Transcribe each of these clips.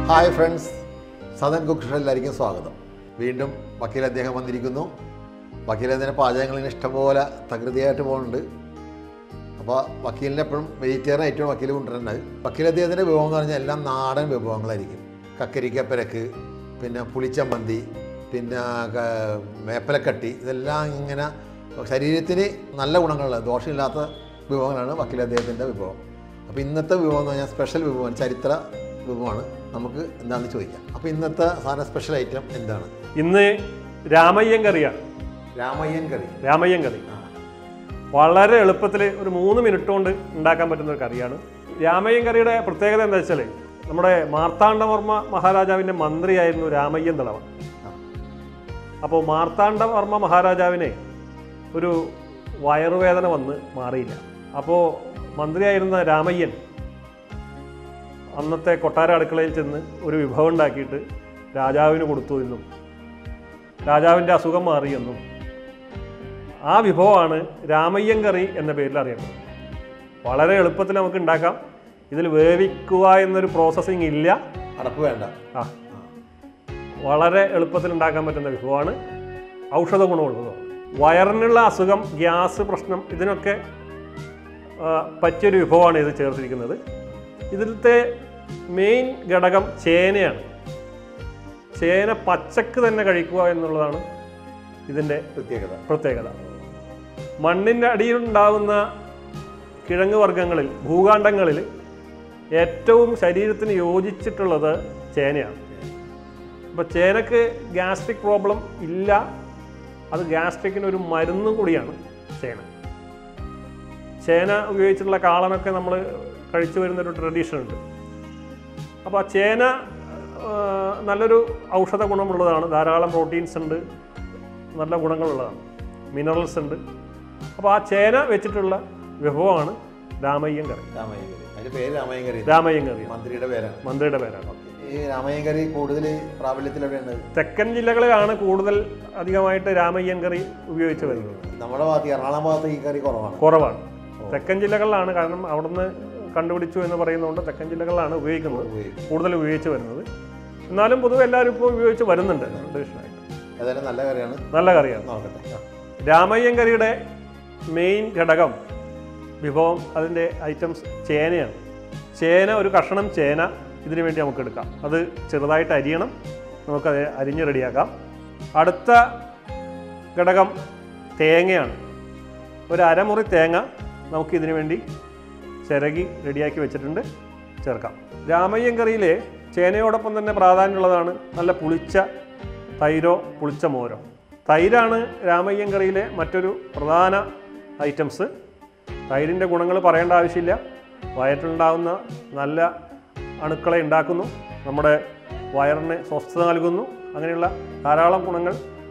Hi friends, Sadan കുക്കിഷിലെല്ലാവർക്കും സ്വാഗതം. വീണ്ടും വക്കീൽ അദ്ദേഹം വന്നിരിക്കുന്നു. വക്കീലതിൻ്റെ പാചകങ്ങളിന് ഇഷ്ടംപോലെ തകൃതിയായിട്ട് പോകുന്നുണ്ട്. അപ്പോൾ വക്കീലിൻ്റെ എപ്പോഴും വെജിറ്റേറിയൻ ഐറ്റം വക്കീൽ കൊണ്ടുവരുന്നത്. വക്കീൽ അദ്ദേഹത്തിൻ്റെ വിഭവം എന്ന് പറഞ്ഞാൽ എല്ലാം നാടൻ വിഭവങ്ങളായിരിക്കും. കക്കരിക്കപ്പരക്ക്, പിന്നെ പുളിച്ചമ്മന്തി, പിന്നെ വേപ്പലക്കട്ടി, ഇതെല്ലാം ഇങ്ങനെ ശരീരത്തിന് നല്ല ഗുണങ്ങളുള്ള ദോഷമില്ലാത്ത വിഭവങ്ങളാണ് വക്കീൽ അദ്ദേഹത്തിൻ്റെ വിഭവം. അപ്പോൾ ഇന്നത്തെ വിഭവം എന്ന് പറഞ്ഞാൽ സ്പെഷ്യൽ വിഭവമാണ്, ചരിത്ര വിഭവമാണ്. നമുക്ക് എന്താണെന്ന് ചോദിക്കാം. അപ്പോൾ ഇന്നത്തെ സാധനം സ്പെഷ്യൽ ഐറ്റം എന്താണ്? ഇന്ന് രാമയ്യൻ കറിയാണ്. രാമയ്യൻ കറി വളരെ എളുപ്പത്തിൽ ഒരു 3 മിനിറ്റ് കൊണ്ട് ഉണ്ടാക്കാൻ പറ്റുന്ന ഒരു കറിയാണ്. രാമയ്യൻ കറിയുടെ പ്രത്യേകത എന്താ വെച്ചാൽ, നമ്മുടെ മാർത്താണ്ഡവർമ്മ മഹാരാജാവിൻ്റെ മന്ത്രിയായിരുന്നു രാമയ്യൻ തളവൻ. അപ്പോൾ മാർത്താണ്ഡവർമ്മ മഹാരാജാവിനെ ഒരു വയറുവേദന വന്ന് മാറിയില്ല. അപ്പോൾ മന്ത്രിയായിരുന്ന രാമയ്യൻ അന്നത്തെ കൊട്ടാര അടുക്കളയിൽ ചെന്ന് ഒരു വിഭവം ഉണ്ടാക്കിയിട്ട് രാജാവിന് കൊടുത്തു എന്നും രാജാവിൻ്റെ അസുഖം മാറിയെന്നും ആ വിഭവമാണ് രാമയ്യൻ കറി എന്ന പേരിൽ അറിയപ്പെടുന്നത്. വളരെ എളുപ്പത്തിൽ നമുക്ക് ഉണ്ടാക്കാം. ഇതിൽ വേവിക്കുക എന്നൊരു പ്രോസസ്സിങ് ഇല്ല, അടപ്പ് വേണ്ട. വളരെ എളുപ്പത്തിൽ ഉണ്ടാക്കാൻ പറ്റുന്ന വിഭവമാണ്. ഔഷധ ഗുണമുള്ളതാണ്. വയറിനുള്ള അസുഖം, ഗ്യാസ് പ്രശ്നം, ഇതിനൊക്കെ പറ്റിയൊരു വിഭവമാണ് ഇത് ചേർത്തിരിക്കുന്നത്. ഇതിലത്തെ മെയിൻ ഘടകം ചേനയാണ്. ചേന പച്ചക്ക് തന്നെ കഴിക്കുക എന്നുള്ളതാണ് ഇതിൻ്റെ പ്രത്യേകത. മണ്ണിൻ്റെ അടിയിലുണ്ടാകുന്ന കിഴങ്ങ് വർഗ്ഗങ്ങളിൽ, ഭൂഖണ്ഡങ്ങളിൽ ഏറ്റവും ശരീരത്തിന് യോജിച്ചിട്ടുള്ളത് ചേനയാണ്. അപ്പോൾ ചേനക്ക് ഗ്യാസ്ട്രിക് പ്രോബ്ലം ഇല്ല. അത് ഗ്യാസ്ട്രിക്കിനൊരു മരുന്നും കൂടിയാണ് ചേന. ചേന ഉപയോഗിച്ചിട്ടുള്ള കാളനൊക്കെ നമ്മൾ കഴിച്ചു വരുന്നൊരു ട്രഡീഷൻ ഉണ്ട്. അപ്പോൾ ആ ചേന നല്ലൊരു ഔഷധ ഗുണമുള്ളതാണ്. ധാരാളം പ്രോട്ടീൻസ് ഉണ്ട്, നല്ല ഗുണങ്ങളുള്ളതാണ്, മിനറൽസ് ഉണ്ട്. അപ്പോൾ ആ ചേന വെച്ചിട്ടുള്ള വിഭവമാണ് രാമയ്യൻ കറി. രാമയ്യൻ കറി മന്ത്രിയുടെ പേരാണ്. ഈ രാമയ്യൻ കറി കൂടുതൽ പ്രാബല്യത്തിലൂടെയാണ് തെക്കൻ ജില്ലകളിലാണ് കൂടുതൽ അധികമായിട്ട് രാമയ്യൻ കറി ഉപയോഗിച്ച് വരുന്നത്. നമ്മുടെ ഭാഗത്ത്, എറണാകുളം ഭാഗത്ത് ഈ കറി കുറവാണ്. തെക്കൻ ജില്ലകളിലാണ്, കാരണം അവിടുന്ന് കണ്ടുപിടിച്ചു എന്ന് പറയുന്നതുകൊണ്ട് തെക്കൻ ജില്ലകളിലാണ് ഉപയോഗിക്കുന്നത്, കൂടുതൽ ഉപയോഗിച്ച് വരുന്നത്. എന്നാലും പൊതുവെ എല്ലാവരും ഇപ്പോൾ ഉപയോഗിച്ച് വരുന്നുണ്ട് ട്രഡീഷണലായിട്ട്. നല്ല കറിയാണ്. രാമയ്യൻ കറിയുടെ മെയിൻ ഘടകം, വിഭവം, അതിൻ്റെ ഐറ്റംസ് ചേനയാണ്. ചേന, ഒരു കഷണം ചേന ഇതിനു വേണ്ടി നമുക്ക് എടുക്കാം. അത് ചെറുതായിട്ട് അരിയണം, നമുക്കത് അരിഞ്ഞ് റെഡിയാക്കാം. അടുത്ത ഘടകം തേങ്ങയാണ്. ഒരു അരമുറി തേങ്ങ നമുക്കിതിനു വേണ്ടി ചിരകി റെഡിയാക്കി വെച്ചിട്ടുണ്ട്, ചേർക്കാം. രാമയ്യൻ കറിയിൽ ചേനയോടൊപ്പം തന്നെ പ്രാധാന്യമുള്ളതാണ് നല്ല പുളിച്ച തൈരോ പുളിച്ച മോരോ. തൈരാണ് രാമയ്യൻ കറിയിലെ മറ്റൊരു പ്രധാന ഐറ്റംസ്. തൈരിൻ്റെ ഗുണങ്ങൾ പറയേണ്ട ആവശ്യമില്ല. വയറ്റിലുണ്ടാകുന്ന നല്ല അണുക്കളെ ഉണ്ടാക്കുന്നു, നമ്മുടെ വയറിന് സ്വസ്ഥത നൽകുന്നു. അങ്ങനെയുള്ള ധാരാളം ഗുണങ്ങൾ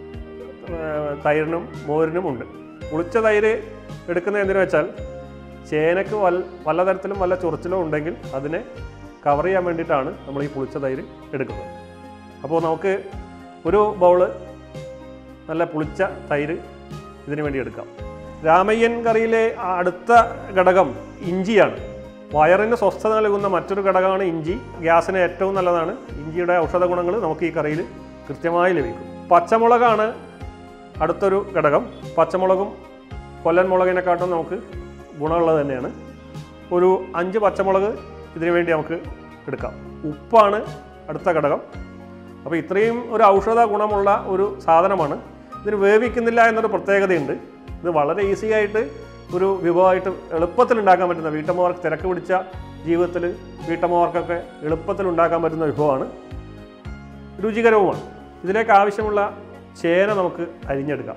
തൈരിനും മോരിനും ഉണ്ട്. പുളിച്ച തൈര് എടുക്കുന്നത് എന്തിനു വെച്ചാൽ, ചേനക്ക് വല്ല തരത്തിലും വല്ല ചൊറിച്ചിലോ ഉണ്ടെങ്കിൽ അതിനെ കവർ ചെയ്യാൻ വേണ്ടിയിട്ടാണ് നമ്മൾ ഈ പുളിച്ച തൈര് എടുക്കുന്നത്. അപ്പോൾ നമുക്ക് ഒരു ബൗള് നല്ല പുളിച്ച തൈര് ഇതിനു വേണ്ടി എടുക്കാം. രാമയ്യൻ കറിയിലെ അടുത്ത ഘടകം ഇഞ്ചിയാണ്. വയറിന് സ്വസ്ഥത നൽകുന്ന മറ്റൊരു ഘടകമാണ് ഇഞ്ചി. ഗ്യാസിന് ഏറ്റവും നല്ലതാണ്. ഇഞ്ചിയുടെ ഔഷധ ഗുണങ്ങൾ നമുക്ക് ഈ കറിയിൽ കൃത്യമായി ലഭിക്കും. പച്ചമുളകാണ് അടുത്തൊരു ഘടകം. പച്ചമുളകും കൊല്ലൻ മുളകിനെക്കാട്ടും നമുക്ക് ഗുണമുള്ളത് തന്നെയാണ്. ഒരു 5 പച്ചമുളക് ഇതിനു വേണ്ടി നമുക്ക് എടുക്കാം. ഉപ്പാണ് അടുത്ത ഘടകം. അപ്പോൾ ഇത്രയും ഒരു ഔഷധ ഗുണമുള്ള ഒരു സാധനമാണ്. ഇതിന് വേവിക്കുന്നില്ല എന്നൊരു പ്രത്യേകതയുണ്ട്. ഇത് വളരെ ഈസി ആയിട്ട് ഒരു വിഭവമായിട്ട് എളുപ്പത്തിൽ ഉണ്ടാക്കാൻ പറ്റുന്ന, വീട്ടമ്മമാർക്ക് തിരക്ക് പിടിച്ച ജീവിതത്തിൽ വീട്ടമ്മമാർക്കൊക്കെ എളുപ്പത്തിൽ ഉണ്ടാക്കാൻ പറ്റുന്ന വിഭവമാണ്. രുചികരവുമാണ്. ഇതിലേക്ക് ആവശ്യമുള്ള ചേന നമുക്ക് അരിഞ്ഞെടുക്കാം.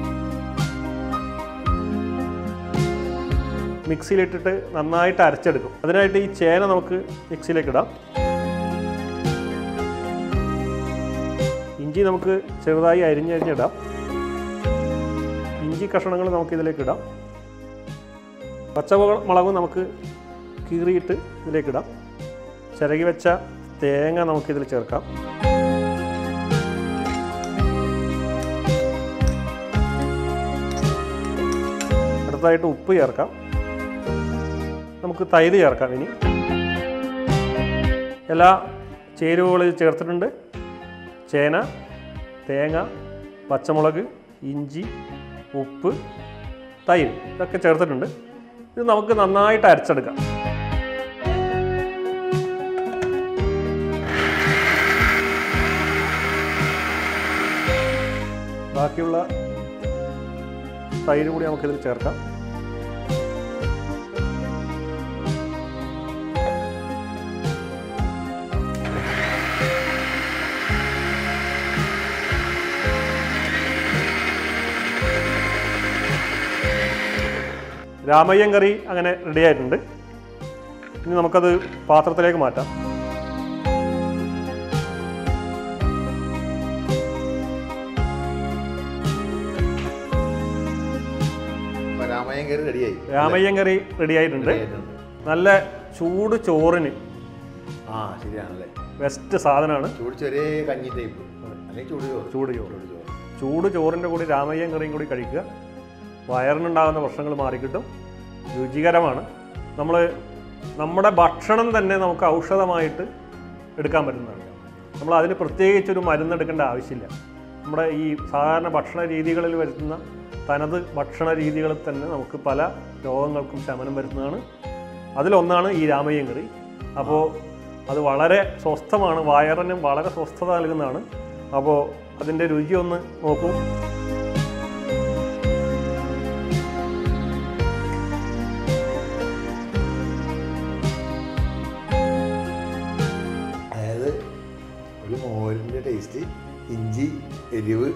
മിക്സിയിലിട്ടിട്ട് നന്നായിട്ട് അരച്ചെടുക്കും. അതിനായിട്ട് ഈ ചേന നമുക്ക് മിക്സിയിലേക്ക് ഇടാം. ഇഞ്ചി നമുക്ക് ചെറുതായി അരിഞ്ഞിടാം. ഇഞ്ചി കഷണങ്ങൾ നമുക്ക് ഇതിലേക്ക് ഇടാം. പച്ചമുളകും നമുക്ക് കീറിയിട്ട് ഇതിലേക്കിടാം. ചിരകി വെച്ച തേങ്ങ നമുക്കിതിൽ ചേർക്കാം. അടുത്തതായിട്ട് ഉപ്പ് ചേർക്കാം. നമുക്ക് തൈര് ചേർക്കാം. ഇനി എല്ലാ ചേരുവകൾ ചേർത്തിട്ടുണ്ട്. ചേന, തേങ്ങ, പച്ചമുളക്, ഇഞ്ചി, ഉപ്പ്, തൈര് ഇതൊക്കെ ചേർത്തിട്ടുണ്ട്. ഇത് നമുക്ക് നന്നായിട്ട് അരച്ചെടുക്കാം. ബാക്കിയുള്ള തൈര് കൂടി നമുക്കിതിൽ ചേർക്കാം. രാമയ്യൻ കറി അങ്ങനെ റെഡി ആയിട്ടുണ്ട്. ഇനി നമുക്കത് പാത്രത്തിലേക്ക് മാറ്റാം. രാമയ്യൻ കറി റെഡി ആയിട്ടുണ്ട്. നല്ല ചൂട് ചോറിന് ശരിയാണല്ലേ, ബെസ്റ്റ് സാധനമാണ്. ചൂട് ചോറിൻ്റെ കൂടി രാമയ്യൻ കറിയും കൂടി കഴിക്കുക. വയറിനുണ്ടാകുന്ന പ്രശ്നങ്ങൾ മാറിക്കിട്ടും. രുചികരമാണ്. നമ്മുടെ ഭക്ഷണം തന്നെ നമുക്ക് ഔഷധമായിട്ട് എടുക്കാൻ പറ്റുന്നതാണ്. നമ്മൾ അതിന് പ്രത്യേകിച്ചൊരു മരുന്നെടുക്കേണ്ട ആവശ്യമില്ല. നമ്മുടെ ഈ സാധാരണ ഭക്ഷണ രീതികളിൽ വരുത്തുന്ന തനത് ഭക്ഷണ രീതികളിൽ തന്നെ നമുക്ക് പല രോഗങ്ങൾക്കും ശമനം വരുന്നതാണ്. അതിലൊന്നാണ് ഈ രാമയ്യൻ കറി. അപ്പോൾ അത് വളരെ സ്വസ്ഥമാണ്, വയറിനും വളരെ സ്വസ്ഥത നൽകുന്നതാണ്. അപ്പോൾ അതിൻ്റെ രുചി ഒന്ന് നോക്കൂ. അതായത് ഒരു മോരിൻ്റെ ടേസ്റ്റ്, ഇഞ്ചി, എരിവ്,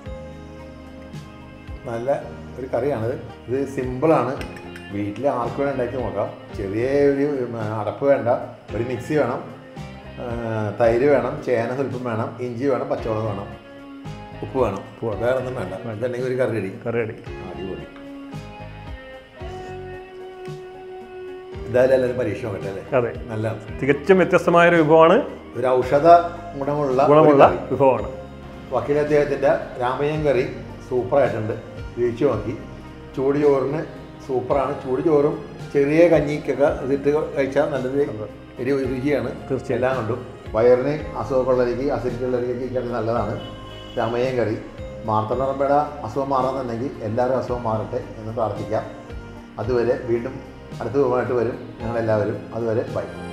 നല്ല ഒരു കറിയാണിത്. ഇത് സിമ്പിളാണ്, വീട്ടിൽ ആർക്ക് വേണം ഉണ്ടാക്കി നോക്കാം. ചെറിയ ഒരു അടപ്പ് വേണ്ട, ഒരു മിക്സി വേണം, തൈര് വേണം, ചേന സ്വല്പം വേണം, ഇഞ്ചി വേണം, പച്ചമുളക് വേണം, ഉപ്പ് വേണം, വേറെ ഒന്നും വേണ്ട. ഇതുണ്ടെങ്കിൽ ഒരു കറി റെഡി. അടിപൊളി. എന്തായാലും എല്ലാവരും പരീക്ഷ നോക്കട്ടെ അല്ലേ? അതെ, നല്ല തികച്ചും വ്യത്യസ്തമായൊരു വിഭവമാണ്. ഒരു ഔഷധ ഗുണമുള്ള വിഭവമാണ്. വക്കീൽ അദ്ദേഹത്തിൻ്റെ രാമയ്യൻ കറി സൂപ്പറായിട്ടുണ്ട്. വീഴ്ച നോക്കി. ചൂട് ചോറിന് സൂപ്പറാണ്. ചൂട് ചോറും ചെറിയ കഞ്ഞിക്കൊക്കെ ഇതിട്ട് കഴിച്ചാൽ നല്ലൊരു രുചിയാണ്. തീർച്ചയായും എല്ലാം കൊണ്ടും വയറിന് അസുഖമുള്ളവർക്ക്, അസിഡിറ്റിയുള്ളവർക്ക് നല്ലതാണ് രാമയ്യൻ കറി. മാർത്തണ്ഡറമ്പയുടെ അസുഖം മാറാന്നുണ്ടെങ്കിൽ എല്ലാവരും അസുഖം മാറട്ടെ എന്ന് പ്രാർത്ഥിക്കാം. അതുവരെ വീണ്ടും അടുത്ത വിഭവമായിട്ട് വരും ഞങ്ങളെല്ലാവരും. അതുവരെ ബൈ.